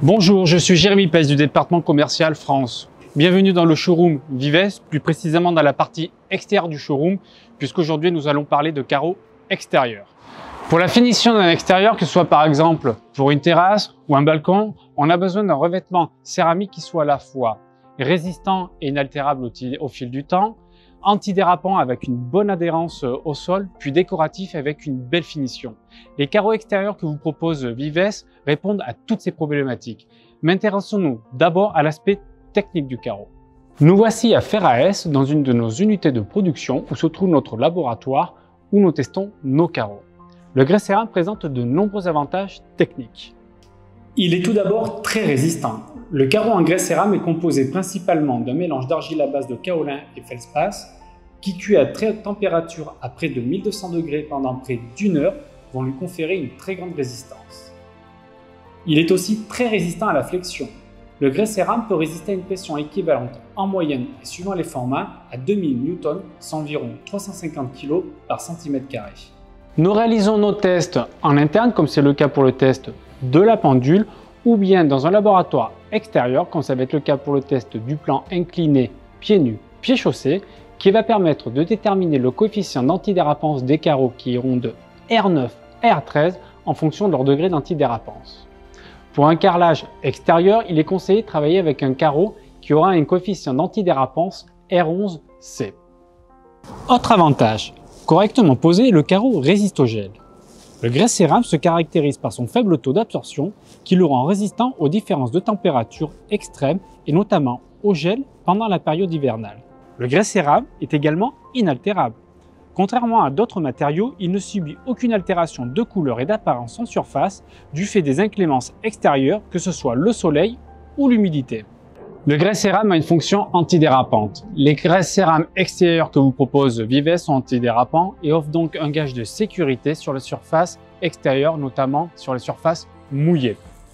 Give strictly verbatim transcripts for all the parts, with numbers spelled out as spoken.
Bonjour, je suis Jérémy Pes du département commercial France. Bienvenue dans le showroom Vives, plus précisément dans la partie extérieure du showroom, puisqu'aujourd'hui nous allons parler de carreaux extérieurs. Pour la finition d'un extérieur, que ce soit par exemple pour une terrasse ou un balcon, on a besoin d'un revêtement céramique qui soit à la fois résistant et inaltérable au, au fil du temps, antidérapant avec une bonne adhérence au sol, puis décoratif avec une belle finition. Les carreaux extérieurs que vous propose Vives répondent à toutes ces problématiques. Mais intéressons-nous d'abord à l'aspect technique du carreau. Nous voici à Ferraes, dans une de nos unités de production où se trouve notre laboratoire où nous testons nos carreaux. Le grès cérame présente de nombreux avantages techniques. Il est tout d'abord très résistant. Le carreau en grès cérame est composé principalement d'un mélange d'argile à base de kaolin et feldspath qui cuit à très haute température à près de mille deux cents degrés pendant près d'une heure vont lui conférer une très grande résistance. Il est aussi très résistant à la flexion. Le grès cérame peut résister à une pression équivalente en moyenne et suivant les formats à deux mille newtons, soit environ trois cent cinquante kilos par centimètre carré. Nous réalisons nos tests en interne comme c'est le cas pour le test de la pendule ou bien dans un laboratoire extérieur comme ça va être le cas pour le test du plan incliné pieds nus, pieds chaussés qui va permettre de déterminer le coefficient d'antidérapance des carreaux qui iront de R neuf à R treize en fonction de leur degré d'antidérapance. Pour un carrelage extérieur, il est conseillé de travailler avec un carreau qui aura un coefficient d'antidérapance R onze C. Autre avantage, correctement posé, le carreau résiste au gel. Le grès cérame se caractérise par son faible taux d'absorption qui le rend résistant aux différences de température extrêmes et notamment au gel pendant la période hivernale. Le grès cérame est également inaltérable. Contrairement à d'autres matériaux, il ne subit aucune altération de couleur et d'apparence en surface du fait des inclémences extérieures, que ce soit le soleil ou l'humidité. Le grès cérame a une fonction antidérapante. Les grès cérame extérieurs que vous propose Vives sont antidérapants et offrent donc un gage de sécurité sur les surfaces extérieures, notamment sur les surfaces mouillées.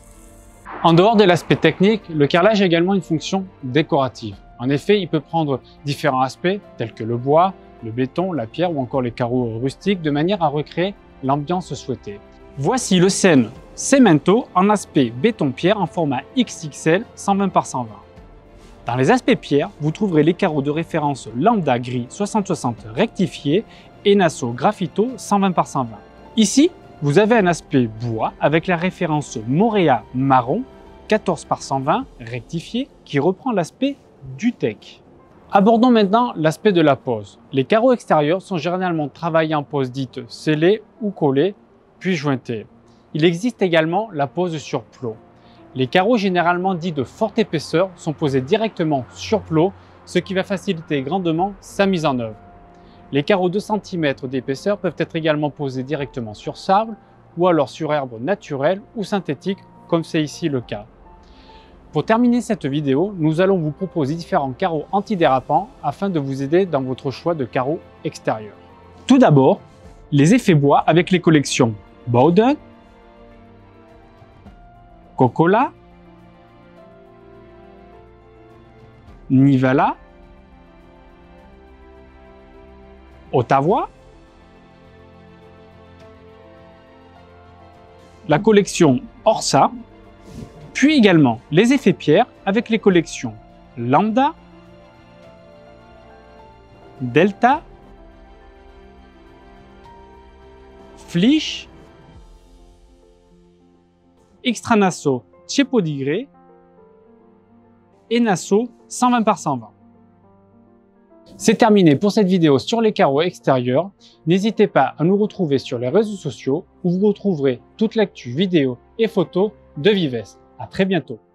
En dehors de l'aspect technique, le carrelage a également une fonction décorative. En effet, il peut prendre différents aspects tels que le bois, le béton, la pierre ou encore les carreaux rustiques de manière à recréer l'ambiance souhaitée. Voici le Sen Cemento en aspect béton-pierre en format X X L cent vingt par cent vingt. Dans les aspects pierre, vous trouverez les carreaux de référence Lambda gris soixante soixante rectifié et Nasso Graphito cent vingt par cent vingt. Ici, vous avez un aspect bois avec la référence Morea marron quatorze par cent vingt rectifié qui reprend l'aspect du Tech. Abordons maintenant l'aspect de la pose. Les carreaux extérieurs sont généralement travaillés en pose dite scellée ou collée, puis jointée. Il existe également la pose sur plot. Les carreaux généralement dits de forte épaisseur sont posés directement sur plot, ce qui va faciliter grandement sa mise en œuvre. Les carreaux de deux centimètres d'épaisseur peuvent être également posés directement sur sable ou alors sur herbe naturelle ou synthétique, comme c'est ici le cas. Pour terminer cette vidéo, nous allons vous proposer différents carreaux antidérapants afin de vous aider dans votre choix de carreaux extérieurs. Tout d'abord, les effets bois avec les collections Bowden, Kokkola, Nivala, Ottawa, la collection Orsa, puis également les effets pierre avec les collections Lambda, Delta, Flich, Extra Nasso Ceppo di Grès et Nasso cent vingt par cent vingt. C'est terminé pour cette vidéo sur les carreaux extérieurs. N'hésitez pas à nous retrouver sur les réseaux sociaux où vous retrouverez toute l'actu vidéo et photos de Vives. À très bientôt.